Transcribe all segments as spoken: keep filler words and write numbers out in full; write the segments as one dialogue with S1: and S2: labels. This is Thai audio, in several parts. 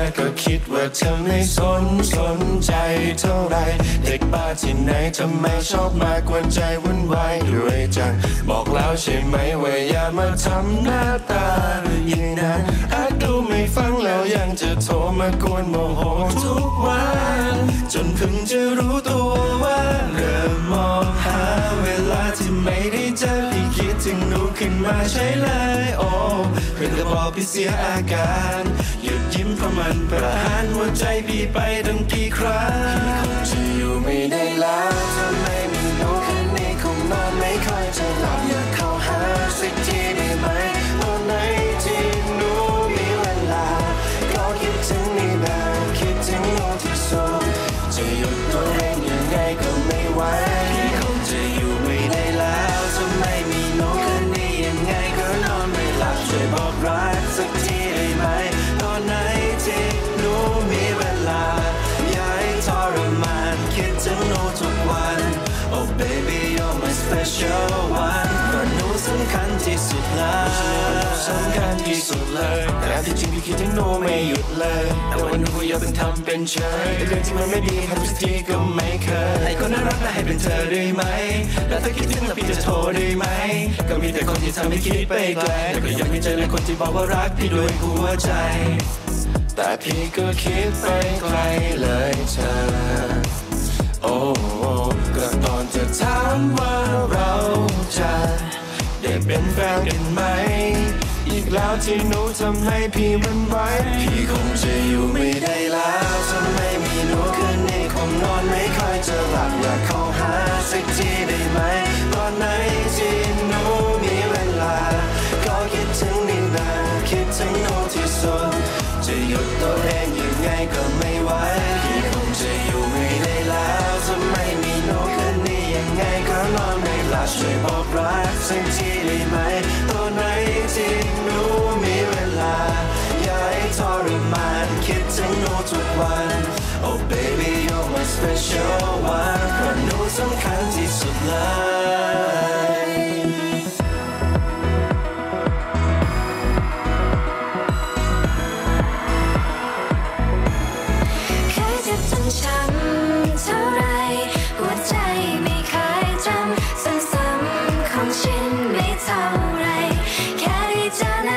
S1: ก็คิดว่าเธอไม่สนสนใจเท่าไรเด็กบ้าที่ไหนทำไมชอบมากวนใจวุ่นวายด้วยจังบอกแล้วใช่ไหมว่าอย่ามาทำหน้าตาอย่างนั้นอาจดูไม่ฟังแล้วยังจะโทรมากวนโมโหทุกวันจนเพิ่งจะรู้ตัวว่าเริ่มมองหาเวลาที่ไม่ได้เจอพี่คิดถึงหนูขึ้นมาใช่เลยโอ้เพื่อนก็บอกพี่เสียอาการหยุดยิ้มเพราะมันประหารหัวใจพี่ไปตั้งกี่ครั้งพี่คงจะอยู่ไม่ได้แล้วถ้าไม่มีหนูคืนนี้คงนอนไม่ค่อยจะหลับอยากเข้าหาสักทีได้ไหมตอนไหนที่หนูมีเวลาก็คิดถึงนี่นาคิดถึงหนูที่สุดจะหยุดตัวเองยังไงก็ไม่ไหวพี่คงจะอยู่ไม่ได้แล้วถ้าไม่มีหนูคืนนี้ยังไงก็นอนไม่หลับช่วยบอกรักสักทีได้ไหมตอนไหนที่หนูมีเวลาอย่าให้ทรมานคิดถึงหนูทุกวัน Oh baby you're my special one เพราะหนูสำคัญที่สุดเลยสำคัญที่สุดเลยแต่ที่จริงพี่คิดถึงหนูไม่หยุดเลยแต่ว่าหนูก็ยังเป็นทำเป็นเฉยเรื่องที่มันไม่ดีทำสักทีก็ไม่เคยให้คนน่ารักและให้เป็นเธอได้ไหมแล้วถ้าคิดถึงแล้วพี่จะโทรได้ไหมก็มีแต่คนที่ทำให้คิดไปไกลแต่ก็ยังไม่เจอเลยคนที่บอกว่ารักพี่ด้วยหัวใจแต่พี่ก็คิดไปไกลเลยเธอโอ้ก็ตอนจะถามว่าเราจะได้เป็นแฟนกันไหมอีกแล้วที่หนูทำให้พี่มันไว้พี่คงจะอยู่ไม่ได้แล้วถ้าไม่มีหนูคืนนี้คงนอนไม่ค่อยจะหลับอยากเข้าหาสักทีได้ไหมตอนไหนที่หนูมีเวลาก็คิดถึงนี่นาคิดถึงหนูที่สุดจะหยุดตัวเองยังไงก็ไม่ไหวพี่คงจะอยู่ไม่ได้แล้วถ้าไม่มีหนูคืนนี้ยังไงก็นอนไม่หลับช่วยบอกรักสักทีได้ไหมตอนไหนที่หนูมีเวลาอย่าให้ทรมานคิดถึงหนูทุกวัน Oh baby you're my special one เพราะหนูสำคัญที่สุดเลย
S2: ช้ำเท่าไรหัวใจไม่เคยจำซ้ำๆคงชินไม่เท่าไรแค่ได้เจอ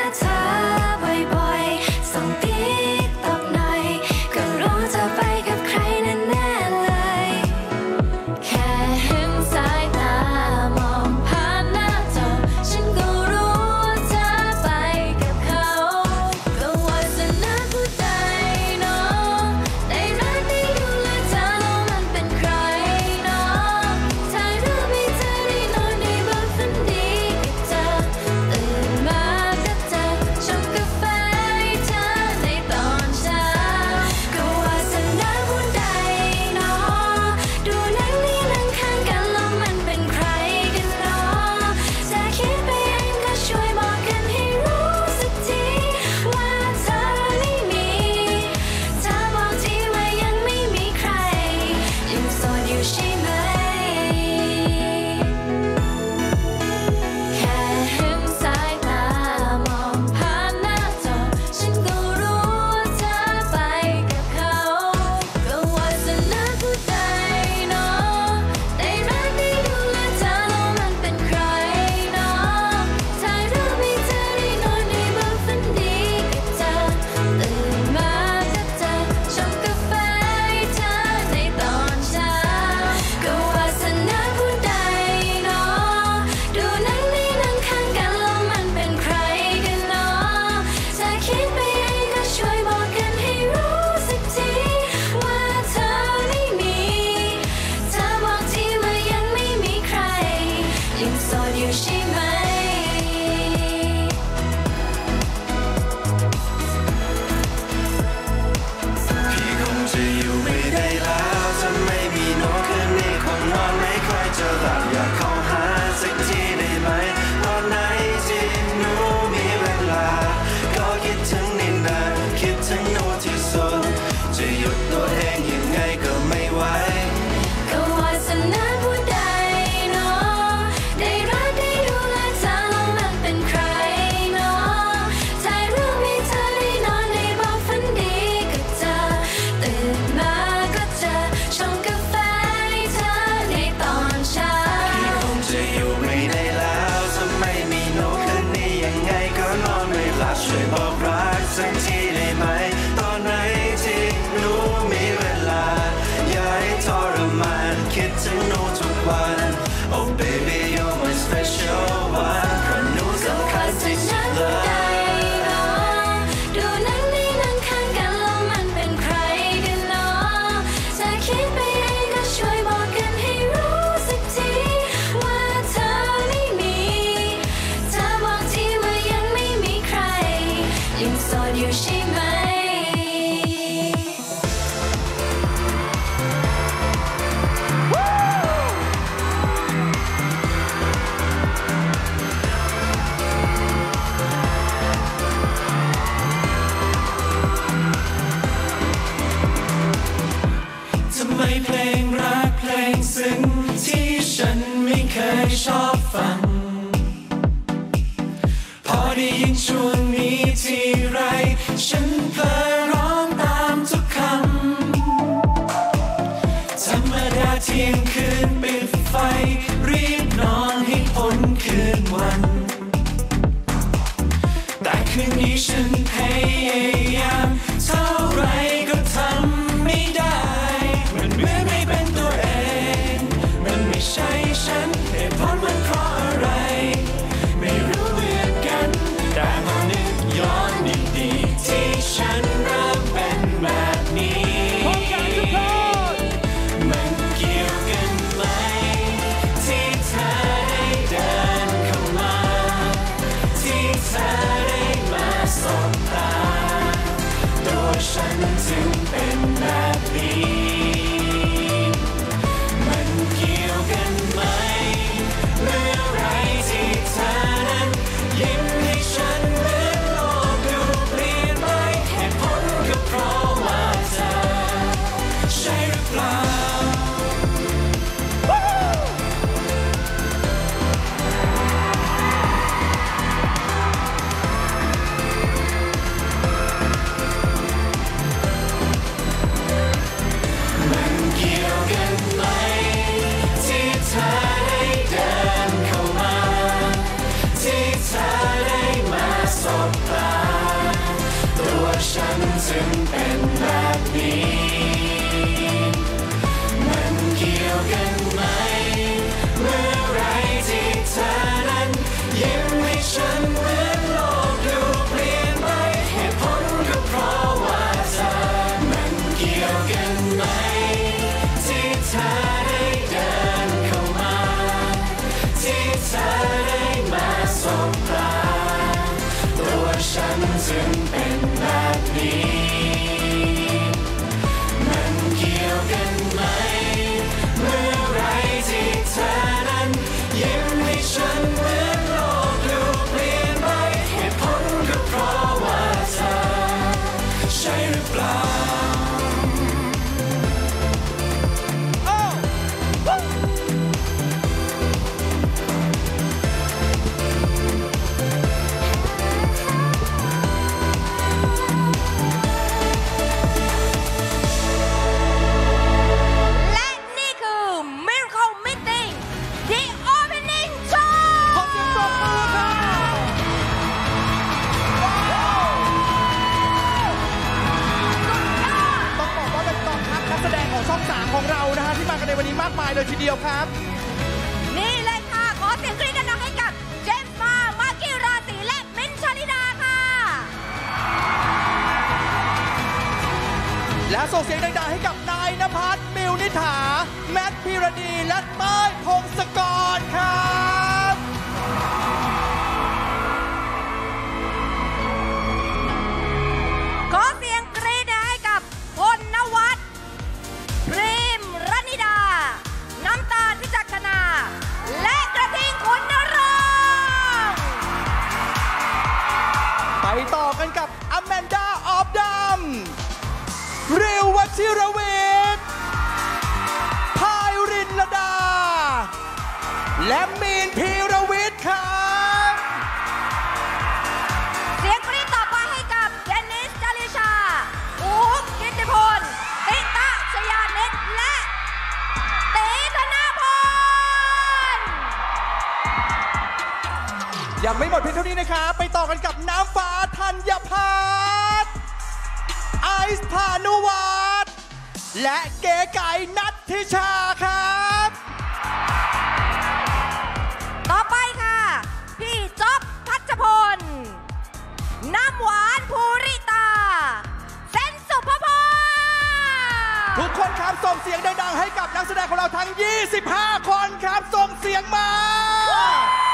S2: ยังโสดอยู่ใช่ไหม
S1: ทำไมเพลงรักเพลงซึ้งที่ฉันไม่เคยชอบฟังพอได้ยินช่วงนี้ทีไรฉันเพลอร้องตามทุกคำธรรมดาเที่ยงคืนปิดไฟรีบนอนให้พ้นคืนวันแต่คืนนี้ฉันพยายามเท่าไรก็ทำไม่ได้มันเหมือนไม่เป็นตัวเองมันไม่ใช่ฉันเหตุผลมันเพราะอะไรไม่รู้เหมือนกันแต่มานึกย้อนดีๆที่ฉันเริ่มเป็นแบบนี้มันเกี่ยวกันไหมที่เธอได้เดินเข้ามาที่เธอได้มาสบตาตัวฉันจึงเป็นแบบนี้มันเกี่ยวกันไหมเมื่อไรที่เธอนั้นยิ้มให้ฉันเหมือนโลกดูเปลี่ยนไปเหตุผลก็เพราะว่าเธอใช่หรือเปล่ามันเกี่ยวกันไหมที่เธอได้เดินเข้ามาที่เธอได้มาสบตาตัวฉันจึงเป็นแบบนี้มันเกี่ยวกันไหมเมื่อไรที่เธอนั้นยิ้มให้ฉันเหมือนโลกดูเปลี่ยนไปเหตุผลก็เพราะว่าเธอมันเกี่ยวกันไหมที่เธอได้เดินเข้ามาที่เธอได้มาสบตาตัวฉันจึงเป็นแบบนี้มันเกี่ยวกันไหมเมื่อไรที่เธอนั้นยิ้มให้ฉันเหมือนโลกดูเปลี่ยนไปเหตุผลก็เพราะว่าเธอใช่หรือเปล่า
S3: และนี่คือ Miracle Meeting The Opening Show
S4: ขอเสียงปรบมือค่ะต้องบอกว่าเป็นกองทัพนักแสดงของช่องสามของเรานะฮะที่มากันในวันนี้มากมายเลยทีเดียวครับ
S3: นี่เลยค่ะ ขอเสียงกรี๊ดดังๆให้กับเจมส์มาร์มากกี้ราศีและมิ้นท์ชลิดาค่ะ
S4: และส่งเสียงดังๆให้กับนายณภัส มิวนิษฐา แมทพิรดีและเต้ยพงศกรครับ
S3: ขอเสียงกรี๊ดให้กับพลนวัฒน์พริมรณิดา น้ำตาลวิจักรนา และกระทิงขุนนรงค์
S4: ไปต่อกันกับอแมนดาออฟดัมริววชิรวิทย์พายรินลดา และมีนพีรวิทย์ครับ
S3: เสียงกรี๊ดต่อไปให้กับเดนิสจาริชา อู๊บกิตติพล ติตะชยาเน็ตและตีธนาพร
S4: ยังไม่หมดเพียงเท่านี้นะครับ ไปต่อกันกับน้ำฟ้าธัญพัฒน์ไอซ์พานุวัฒน์และเก๋ไก่นัทธิชาครับ
S3: ต่อไปค่ะ พี่จ๊อบทัชพล น้ำหวานภูริตา เซนสุภพร
S4: ทุกคนครับส่งเสียงดังๆให้กับนักแสดงของเราทั้ง ยี่สิบห้า คนครับ ส่งเสียงมา